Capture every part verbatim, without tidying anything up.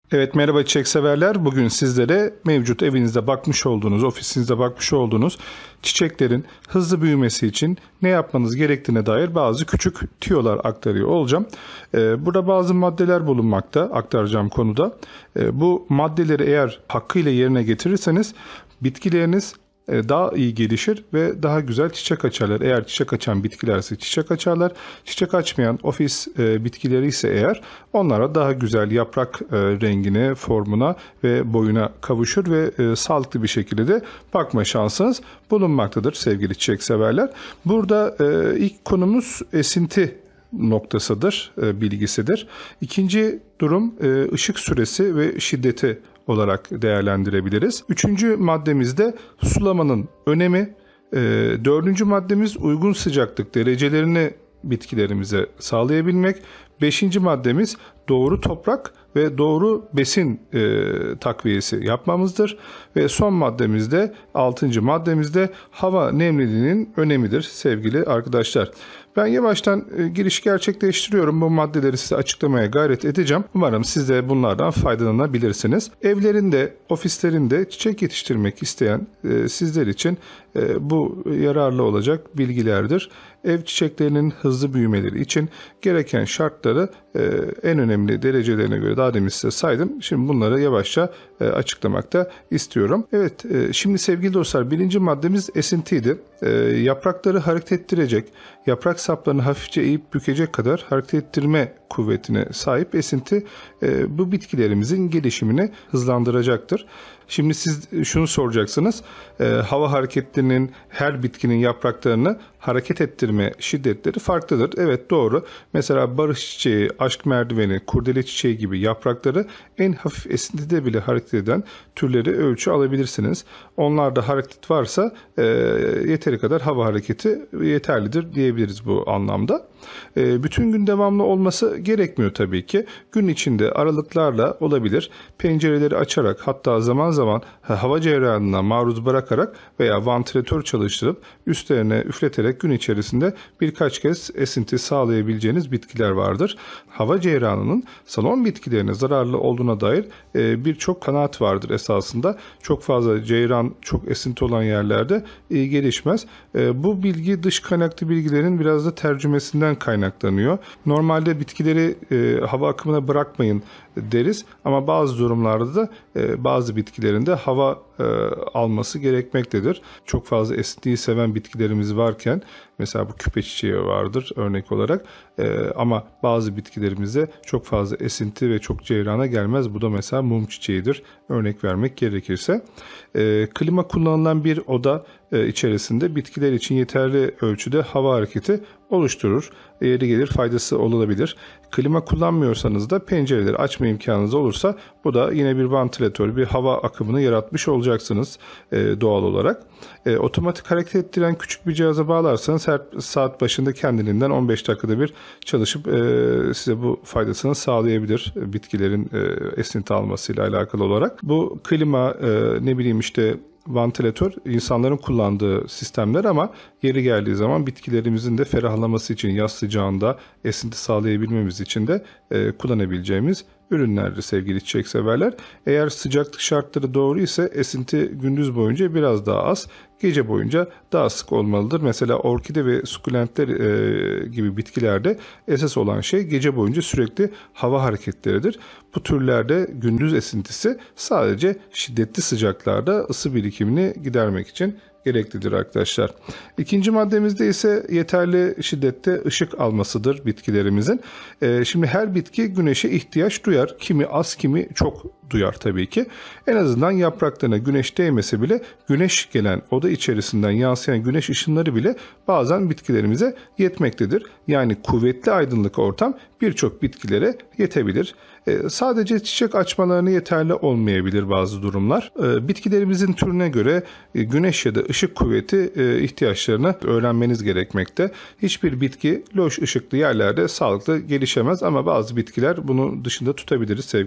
Evet, merhaba çiçek severler. Bugün sizlere mevcut evinizde bakmış olduğunuz, ofisinizde bakmış olduğunuz çiçeklerin hızlı büyümesi için ne yapmanız gerektiğine dair bazı küçük tüyolar aktarıyor olacağım. Ee, burada bazı maddeler bulunmakta aktaracağım konuda. Ee, bu maddeleri eğer hakkıyla yerine getirirseniz bitkileriniz daha iyi gelişir ve daha güzel çiçek açarlar. Eğer çiçek açan bitkilerse çiçek açarlar. Çiçek açmayan ofis e, bitkileri ise eğer onlara daha güzel yaprak e, rengine, formuna ve boyuna kavuşur ve e, sağlıklı bir şekilde de bakma şansınız bulunmaktadır sevgili çiçek severler. Burada e, ilk konumuz esinti noktasıdır, e, bilgisidir. İkinci durum e, ışık süresi ve şiddeti olarak değerlendirebiliriz. Üçüncü maddemizde sulamanın önemi. E, dördüncü maddemiz uygun sıcaklık derecelerini bitkilerimize sağlayabilmek. Beşinci maddemiz doğru toprak ve doğru besin e, takviyesi yapmamızdır. Ve son maddemizde, altıncı maddemizde hava nemliliğinin önemidir sevgili arkadaşlar. Ben yavaştan e, giriş gerçekleştiriyorum. Bu maddeleri size açıklamaya gayret edeceğim. Umarım siz de bunlardan faydalanabilirsiniz. Evlerinde, ofislerinde çiçek yetiştirmek isteyen e, sizler için e, bu yararlı olacak bilgilerdir. Ev çiçeklerinin hızlı büyümeleri için gereken şartları e, en önemli derecelerine göre daha demin size saydım. Şimdi bunları yavaşça e, açıklamakta istiyorum. Evet, e, şimdi sevgili dostlar, birinci maddemiz esintiydi. E, yaprakları hareket ettirecek, yaprak saplarını hafifçe eğip bükecek kadar hareket ettirme kuvvetine sahip esinti e, bu bitkilerimizin gelişimini hızlandıracaktır. Şimdi siz şunu soracaksınız, e, hava hareketlerinin her bitkinin yapraklarını hareket ettirme şiddetleri farklıdır. Evet, doğru. Mesela barış çiçeği, aşk merdiveni, kurdele çiçeği gibi yaprakları en hafif esintide bile hareket eden türleri ölçü alabilirsiniz. Onlarda hareket varsa e, yeteri kadar hava hareketi yeterlidir diyebiliriz bu anlamda. E, bütün gün devamlı olması gerekmiyor tabii ki. Gün içinde aralıklarla olabilir. Pencereleri açarak, hatta zaman zaman hava cereyanına maruz bırakarak veya vantilatör çalıştırıp üstlerine üfleterek gün içerisinde birkaç kez esinti sağlayabileceğiniz bitkiler vardır. Hava cereyanının salon bitkilerine zararlı olduğuna dair e, birçok kanaat vardır esasında. Çok fazla ceyran, çok esinti olan yerlerde e, gelişmez. E, bu bilgi dış kaynaklı bilgilerin biraz da tercümesinden kaynaklanıyor. Normalde bitkileri e, hava akımına bırakmayın deriz ama bazı durumlarda da e, bazı bitkilerin de hava e, alması gerekmektedir. Çok fazla esintiyi seven bitkilerimiz varken, mesela bu küpe çiçeği vardır örnek olarak, e, ama bazı bitkilerimizde çok fazla esinti ve çok ceyrana gelmez. Bu da mesela mum çiçeğidir örnek vermek gerekirse. E, klima kullanılan bir oda e, içerisinde bitkiler için yeterli ölçüde hava hareketi oluşturur. Yeri gelir faydası olabilir. Klima kullanmıyorsanız da pencereleri açma imkanınız olursa bu da yine bir vantilatör, bir hava akımını yaratmış olacaksınız e, doğal olarak. E, otomatik hareket ettiren küçük bir cihaza bağlarsanız her saat başında kendiliğinden on beş dakikada bir çalışıp e, size bu faydasını sağlayabilir bitkilerin e, esinti almasıyla alakalı olarak. Bu klima, e, ne bileyim işte vantilatör insanların kullandığı sistemler ama yeri geldiği zaman bitkilerimizin de ferahlaması için yaz sıcağında esinti sağlayabilmemiz için de e, kullanabileceğimiz ürünlerdir sevgili çiçek severler. Eğer sıcaklık şartları doğru ise esinti gündüz boyunca biraz daha az, gece boyunca daha sık olmalıdır. Mesela orkide ve sukulentler e, gibi bitkilerde esas olan şey gece boyunca sürekli hava hareketleridir. Bu türlerde gündüz esintisi sadece şiddetli sıcaklarda ısı birikimini gidermek için gereklidir arkadaşlar. İkinci maddemizde ise yeterli şiddette ışık almasıdır bitkilerimizin. Ee, şimdi her bitki güneşe ihtiyaç duyar. Kimi az, kimi çok duyar tabii ki. En azından yapraklarına güneş değmese bile güneş gelen oda içerisinden yansıyan güneş ışınları bile bazen bitkilerimize yetmektedir. Yani kuvvetli aydınlık ortam birçok bitkilere yetebilir. Ee, sadece çiçek açmalarına yeterli olmayabilir bazı durumlar. Ee, bitkilerimizin türüne göre e, güneş ya da ışık kuvveti e, ihtiyaçlarını öğrenmeniz gerekmekte. Hiçbir bitki loş ışıklı yerlerde sağlıklı gelişemez ama bazı bitkiler bunu dışında tutabiliriz sevgili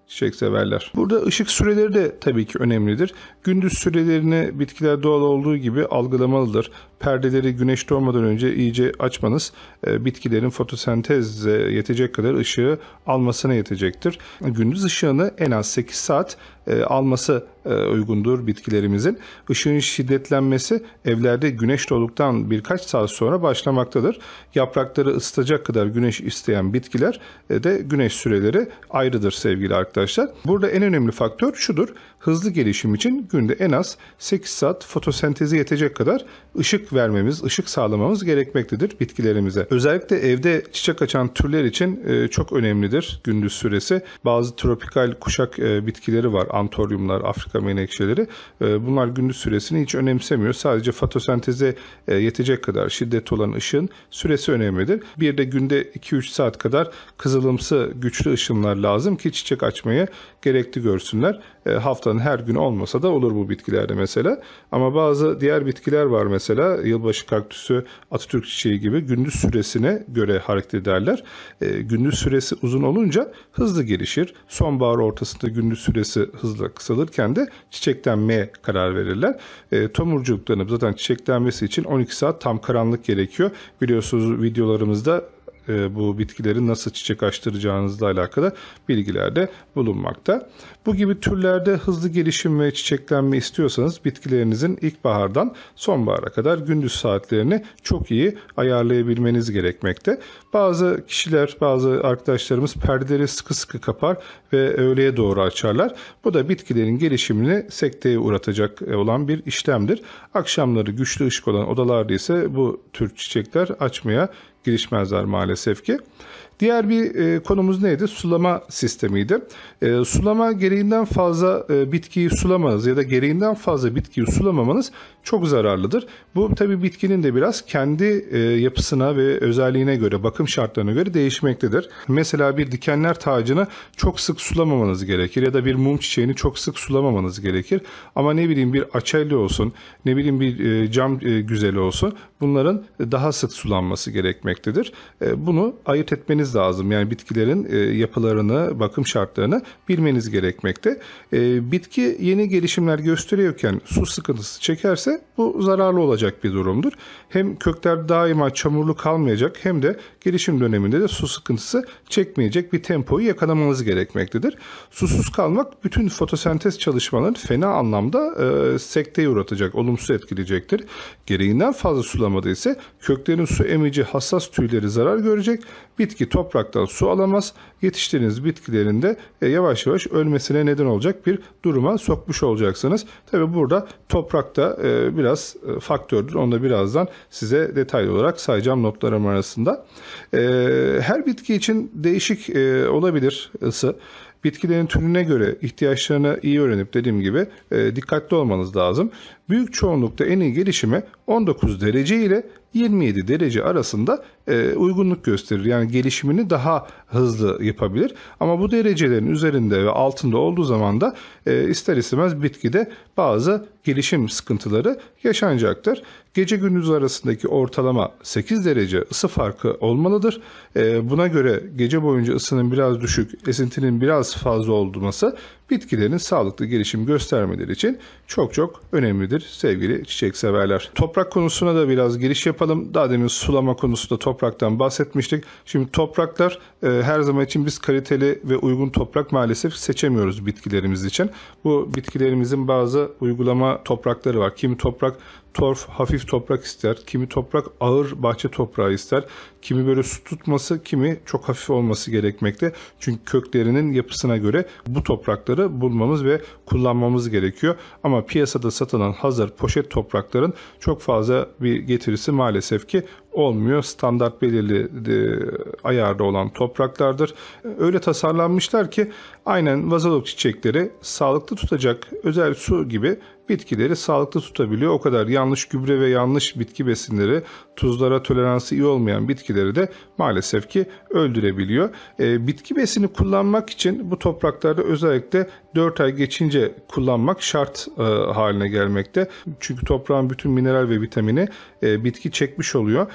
çiçek severler. Burada ışık süreleri de tabii ki önemlidir. Gündüz sürelerini bitkiler doğal olduğu gibi algılamalıdır. Perdeleri güneş doğmadan önce iyice açmanız e, bitkilerin fotosenteze yetecek kadar ışığı almasına yetecektir. Gündüz ışığını en az sekiz saat e, alması e, uygundur bitkilerimizin. Işığın şiddetlenmesi evlerde güneş doğduktan birkaç saat sonra başlamaktadır. Yaprakları ısıtacak kadar güneş isteyen bitkiler e, de güneş süreleri ayrıdır sevgili arkadaşlar. Burada en önemli faktör şudur. Hızlı gelişim için günde en az sekiz saat fotosenteze yetecek kadar ışık vermemiz, ışık sağlamamız gerekmektedir bitkilerimize. Özellikle evde çiçek açan türler için e, çok önemlidir gündüz süresi. Bazı tropikal kuşak e, bitkileri var. Antoryumlar, Afrika menekşeleri. E, bunlar gündüz süresini hiç önemsemiyor. Sadece fotosenteze e, yetecek kadar şiddetli olan ışığın süresi önemlidir. Bir de günde iki üç saat kadar kızılımsı güçlü ışınlar lazım ki çiçek açmayı gerekli görsünler. E, haftanın her günü olmasa da olur bu bitkilerde mesela. Ama bazı diğer bitkiler var mesela. Yılbaşı kaktüsü, Atatürk çiçeği gibi gündüz süresine göre hareket ederler. E, gündüz süresi uzun olunca hızlı gelişir. Sonbahar ortasında gündüz süresi hızla kısalırken de çiçeklenmeye karar verirler. E, tomurcuklanıp zaten çiçeklenmesi için on iki saat tam karanlık gerekiyor. Biliyorsunuz videolarımızda bu bitkilerin nasıl çiçek açtıracağınızla alakalı bilgiler de bulunmakta. Bu gibi türlerde hızlı gelişim ve çiçeklenme istiyorsanız bitkilerinizin ilkbahardan sonbahara kadar gündüz saatlerini çok iyi ayarlayabilmeniz gerekmekte. Bazı kişiler, bazı arkadaşlarımız perdeleri sıkı sıkı kapar ve öğleye doğru açarlar. Bu da bitkilerin gelişimini sekteye uğratacak olan bir işlemdir. Akşamları güçlü ışık olan odalarda ise bu tür çiçekler açmaya girişmezler maalesef ki. Diğer bir e, konumuz neydi? Sulama sistemiydi. E, sulama gereğinden fazla e, bitkiyi sulamanız ya da gereğinden fazla bitkiyi sulamamanız çok zararlıdır. Bu tabii bitkinin de biraz kendi e, yapısına ve özelliğine göre, bakım şartlarına göre değişmektedir. Mesela bir dikenler tacını çok sık sulamamanız gerekir ya da bir mum çiçeğini çok sık sulamamanız gerekir. Ama ne bileyim bir açelya olsun, ne bileyim bir e, cam e, güzeli olsun, bunların daha sık sulanması gerekmektedir. E, bunu ayırt etmeniz lazım. Yani bitkilerin e, yapılarını, bakım şartlarını bilmeniz gerekmekte. E, bitki yeni gelişimler gösteriyorken su sıkıntısı çekerse bu zararlı olacak bir durumdur. Hem kökler daima çamurlu kalmayacak hem de gelişim döneminde de su sıkıntısı çekmeyecek bir tempoyu yakalamanız gerekmektedir. Susuz kalmak bütün fotosentez çalışmalarını fena anlamda e, sekteye uğratacak, olumsuz etkileyecektir. Gereğinden fazla sulamada ise köklerin su emici hassas tüyleri zarar görecek. Bitki topraktan su alamaz. Yetiştirdiğiniz bitkilerin de e, yavaş yavaş ölmesine neden olacak bir duruma sokmuş olacaksınız. Tabi burada toprakta e, biraz e, faktördür. Onu da birazdan size detaylı olarak sayacağım notlarım arasında. E, her bitki için değişik e, olabilir ısı. Bitkilerin türüne göre ihtiyaçlarını iyi öğrenip dediğim gibi e, dikkatli olmanız lazım. Büyük çoğunlukta en iyi gelişime on dokuz derece ile yirmi yedi derece arasında e, uygunluk gösterir. Yani gelişimini daha hızlı yapabilir. Ama bu derecelerin üzerinde ve altında olduğu zaman da e, ister istemez bitkide bazı gelişim sıkıntıları yaşanacaktır. Gece gündüz arasındaki ortalama sekiz derece ısı farkı olmalıdır. E, buna göre gece boyunca ısının biraz düşük, esintinin biraz fazla olması bitkilerin sağlıklı gelişim göstermeleri için çok çok önemlidir sevgili çiçek severler. Toprak konusuna da biraz giriş yapalım. Daha demin sulama konusunda topraktan bahsetmiştik. Şimdi topraklar e, her zaman için biz kaliteli ve uygun toprak maalesef seçemiyoruz bitkilerimiz için. Bu bitkilerimizin bazı uygulama toprakları var. Kimi toprak torf, hafif toprak ister. Kimi toprak ağır bahçe toprağı ister. Kimi böyle su tutması, kimi çok hafif olması gerekmekte. Çünkü köklerinin yapısına göre bu toprakları bulmamız ve kullanmamız gerekiyor. Ama piyasada satılan hazır poşet toprakların çok fazla bir getirisi maalesef ki olmuyor. Standart belirli e, ayarda olan topraklardır. Öyle tasarlanmışlar ki aynen vazolok çiçekleri sağlıklı tutacak özel su gibi bitkileri sağlıklı tutabiliyor. O kadar yanlış gübre ve yanlış bitki besinleri, tuzlara toleransı iyi olmayan bitkileri de maalesef ki öldürebiliyor. E, bitki besini kullanmak için bu topraklarda özellikle dört ay geçince kullanmak şart e, haline gelmekte. Çünkü toprağın bütün mineral ve vitamini e, bitki çekmiş oluyor.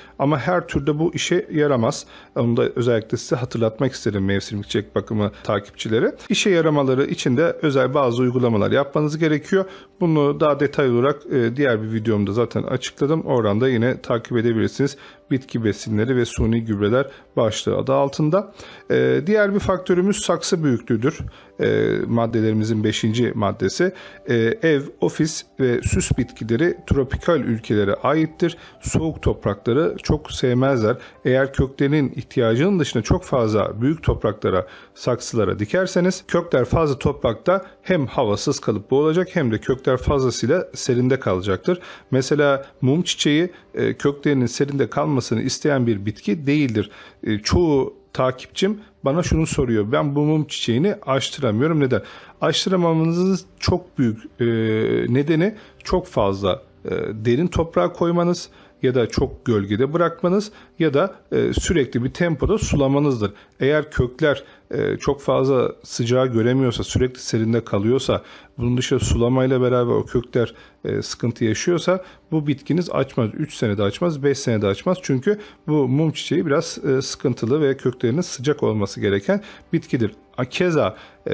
Ama her türde bu işe yaramaz. Onu da özellikle size hatırlatmak isterim mevsimlik çiçek bakımı takipçileri. İşe yaramaları için de özel bazı uygulamalar yapmanız gerekiyor. Bunu daha detaylı olarak diğer bir videomda zaten açıkladım. Oradan da yine takip edebilirsiniz. Bitki besinleri ve suni gübreler başlığı adı altında. Ee, diğer bir faktörümüz saksı büyüklüğüdür. Ee, maddelerimizin beşinci maddesi. Ee, ev, ofis ve süs bitkileri tropikal ülkelere aittir. Soğuk toprakları çok sevmezler. Eğer köklerinin ihtiyacının dışında çok fazla büyük topraklara, saksılara dikerseniz kökler fazla toprakta hem havasız kalıp boğulacak hem de kökler fazlasıyla serinde kalacaktır. Mesela mum çiçeği e, köklerinin serinde kalmasını isteyen bir bitki değildir. E, çoğu takipçim bana şunu soruyor. Ben bu mum çiçeğini açtıramıyorum. Neden? Açtıramamanızın çok büyük e, nedeni çok fazla e, derin toprağa koymanız ya da çok gölgede bırakmanız ya da e, sürekli bir tempoda sulamanızdır. Eğer kökler e, çok fazla sıcağı göremiyorsa, sürekli serinde kalıyorsa, bunun dışında sulamayla beraber o kökler e, sıkıntı yaşıyorsa bu bitkiniz açmaz. üç senede açmaz, beş senede açmaz. Çünkü bu mum çiçeği biraz e, sıkıntılı ve köklerinin sıcak olması gereken bitkidir. Keza e,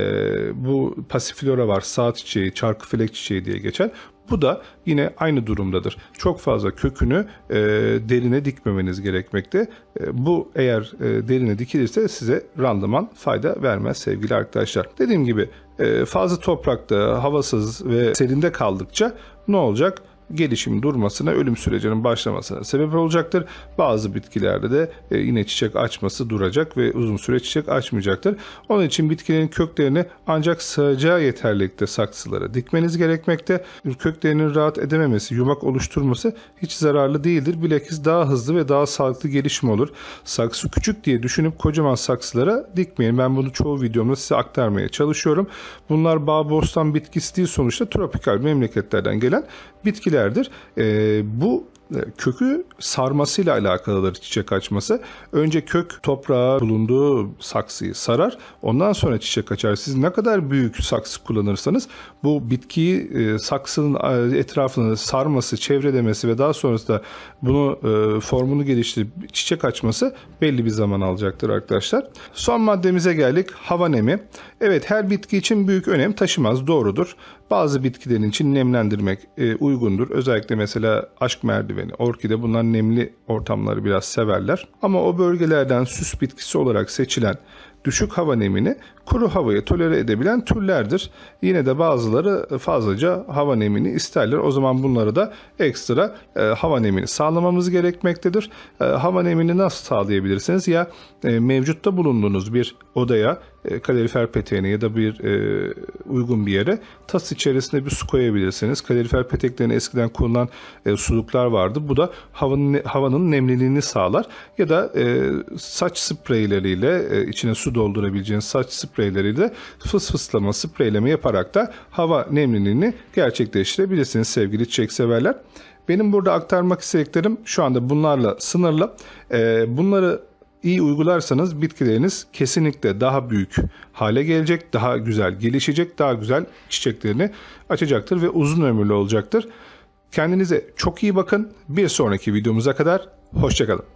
bu pasiflora var, saat çiçeği, çarkıfelek çiçeği diye geçer. Bu da yine aynı durumdadır. Çok fazla kökünü e, derine dikmemeniz gerekmekte. E, bu eğer e, derine dikilirse size randıman fayda vermez sevgili arkadaşlar. Dediğim gibi e, fazla toprakta, havasız ve serinde kaldıkça ne olacak? Gelişim durmasına, ölüm sürecinin başlamasına sebep olacaktır. Bazı bitkilerde de e, yine çiçek açması duracak ve uzun süre çiçek açmayacaktır. Onun için bitkilerin köklerini ancak sığacağı yeterlilikte saksılara dikmeniz gerekmekte. Köklerinin rahat edememesi, yumak oluşturması hiç zararlı değildir. Bilakis daha hızlı ve daha sağlıklı gelişim olur. Saksı küçük diye düşünüp kocaman saksılara dikmeyin. Ben bunu çoğu videomda size aktarmaya çalışıyorum. Bunlar bağ bostan bitkisi değil, sonuçta tropikal memleketlerden gelen bitkilerdir. Ee, bu kökü sarmasıyla alakalıdır çiçek açması. Önce kök toprağa bulunduğu saksıyı sarar. Ondan sonra çiçek açar. Siz ne kadar büyük saksı kullanırsanız bu bitkiyi e, saksının etrafını sarması, çevrelemesi ve daha sonrasında bunu e, formunu geliştirip çiçek açması belli bir zaman alacaktır arkadaşlar. Son maddemize geldik. Hava nemi. Evet, her bitki için büyük önem taşımaz. Doğrudur. Bazı bitkilerin için nemlendirmek e, uygundur. Özellikle mesela aşk merdiveni, orkide, bunlar nemli ortamları biraz severler. Ama o bölgelerden süs bitkisi olarak seçilen düşük hava nemini kuru havaya tolere edebilen türlerdir. Yine de bazıları fazlaca hava nemini isterler. O zaman bunları da ekstra e, hava nemini sağlamamız gerekmektedir. E, hava nemini nasıl sağlayabilirsiniz? Ya e, mevcutta bulunduğunuz bir odaya, e, kalorifer peteğine ya da bir e, uygun bir yere tas içerisinde bir su koyabilirsiniz. Kalorifer peteklerine eskiden kullanılan e, suluklar vardı. Bu da havanın, havanın nemliliğini sağlar. Ya da e, saç spreyleriyle e, içine su doldurabileceğiniz saç spreyleriyle fıs fıslama, spreyleme yaparak da hava nemliliğini gerçekleştirebilirsiniz sevgili çiçek severler. Benim burada aktarmak istediklerim şu anda bunlarla sınırlı. Ee, bunları iyi uygularsanız bitkileriniz kesinlikle daha büyük hale gelecek, daha güzel gelişecek, daha güzel çiçeklerini açacaktır ve uzun ömürlü olacaktır. Kendinize çok iyi bakın. Bir sonraki videomuza kadar hoşça kalın.